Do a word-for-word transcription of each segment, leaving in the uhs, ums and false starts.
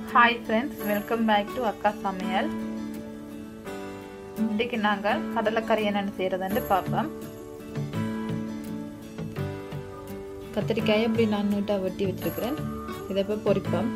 Hi friends, welcome back to Akka Samayal. இன்னைக்கு நாங்க கடலைக்கறி என்னன்னு செய்யறதுன்னு பார்ப்போம். கத்திரிக்காயை இப்படி நான் நீட்டா வெட்டி வச்சிருக்கிறேன். இதை போய் பொரிப்போம்.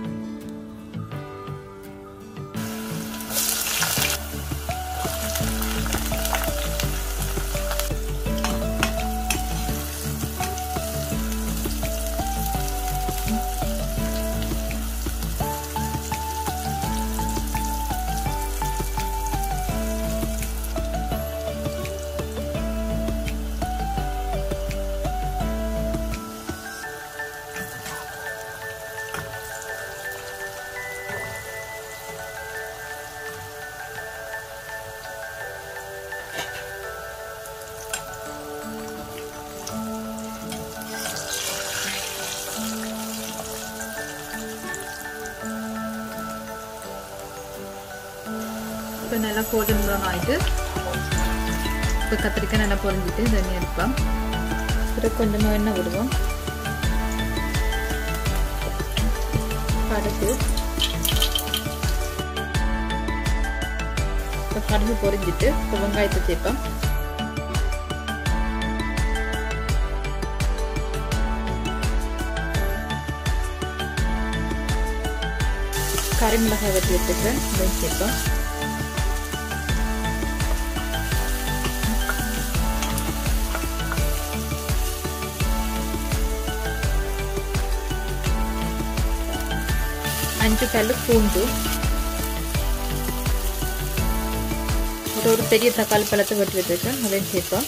இப்போ நல்லா கோல்டன் ப்ரௌன் ஆயிட்டு இப்போ கத்திரிக்காய் நல்லா பொரிஞ்சிட்டு தண்ணி எடுப்போம். அப்புறம் கொஞ்சமாக எண்ணெய் விடுவோம். கடுகு இப்போ கடுகு பொரிஞ்சிட்டு இப்போ வெங்காயத்தை சேர்ப்போம். கறி மிளகாய் வெட்டி வச்சுக்கிறேன், இதை சேர்ப்போம். அஞ்சு பல்லு பூண்டு, ஒரு ஒரு பெரிய தக்காளி பழத்தை வெட்டி வச்சிருக்கேன், அதையும் சேர்ப்போம்.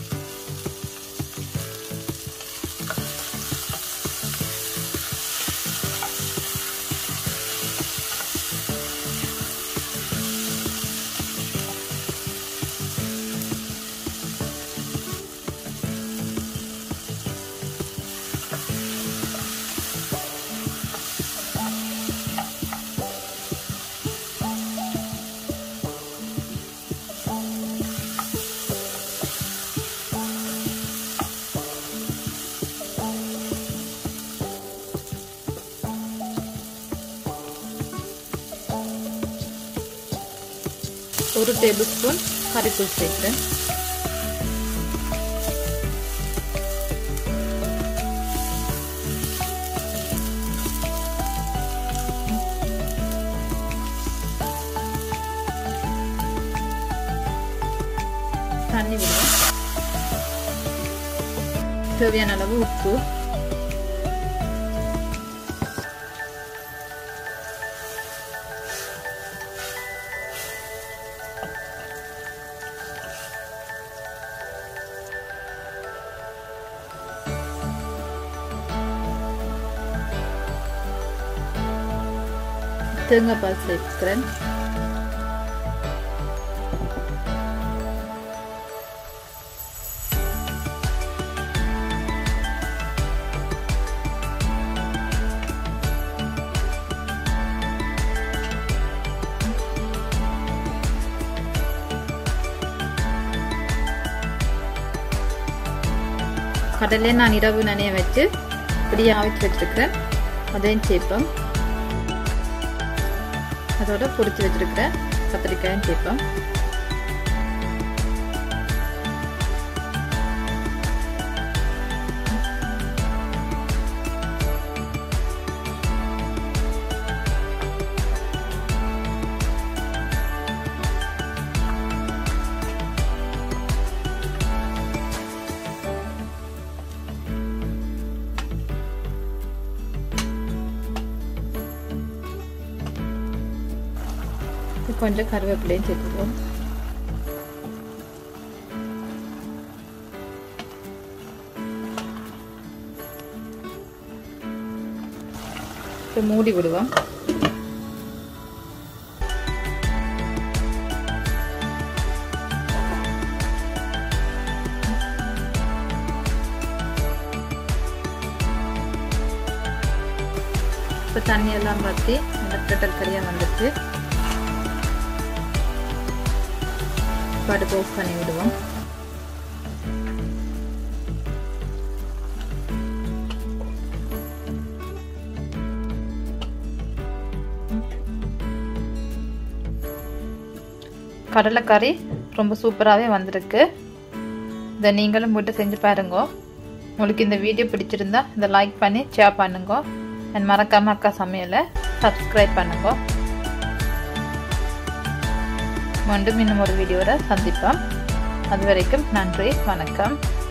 ஒரு டேபிள் ஸ்பூன் கறித்தூள் சேர்க்கிறேன். தண்ணி விடுவோம். தேவையான அளவு உப்பு, தேங்காய் பால் சேர்க்கிறேன். கடலை நான் இரவு நனைய வச்சு இப்படியே ஆவிச்சு வச்சிருக்கிறேன், அதையும் சேர்ப்போம். அதோட பொரிச்சு வச்சிருக்கிற கத்திரிக்காயும் சேர்ப்போம். கொஞ்சம் கருவேப்பிலையும் சேர்த்துக்குவோம். இப்போ மூடி விடுவோம். இப்போ தண்ணி எல்லாம் பற்றி அந்த பிரட்டல் கறியாக வந்துட்டு அடுப்பு ஆஃப் பண்ணி விடுவோம். Mm-hmm. கடலைக்கறி ரொம்ப சூப்பராகவே வந்திருக்கு. இதை நீங்களும் வீட்டை செஞ்சு பாருங்க. உங்களுக்கு இந்த வீடியோ பிடிச்சிருந்தா இதை லைக் பண்ணி ஷேர் பண்ணுங்க. அண்ட் மறக்காம அக்கா சமையலை சப்ஸ்கிரைப் பண்ணுங்க. மீண்டும் இன்னும் ஒரு வீடியோவில் சந்திப்போம். அது வரைக்கும் நன்றி, வணக்கம்.